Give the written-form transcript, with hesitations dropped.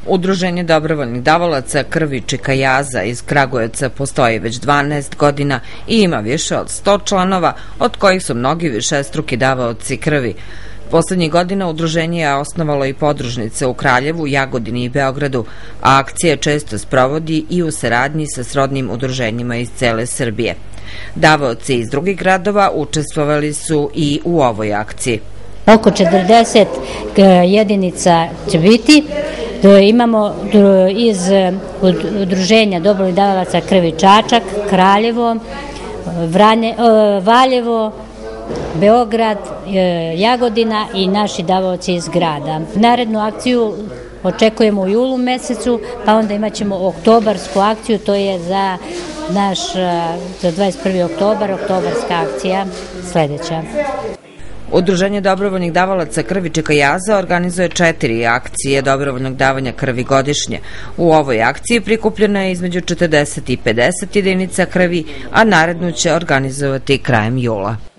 Udruženje dobrovoljnih davalaca krvi Čika Jaza iz Kragujevca postoji već 12 godina i ima više od 100 članova, od kojih su mnogi višestruki davaoci krvi. Poslednjih godina udruženje je osnovalo i podružnice u Kraljevu, Jagodini i Beogradu, a akcije često sprovodi i u saradnji sa srodnim udruženjima iz cele Srbije. Davaoci iz drugih gradova učestvovali su i u ovoj akciji. Oko 40 jedinica će biti. Imamo iz udruženja dobrovoljnih davalaca krvi Čačak, Kraljevo, Valjevo, Beograd, Jagodina i naši davaoci iz grada. Narednu akciju očekujemo u julu mesecu, pa onda imat ćemo oktobarsku akciju, to je za 21. oktobar, oktobarska akcija sledeća. Udruženje dobrovoljnih davalaca krvi Čika Jaza organizuje 4 akcije dobrovoljnog davanja krvi godišnje. U ovoj akciji prikupljeno je između 40 i 50 jedinica krvi, a narednu će organizovati krajem jula.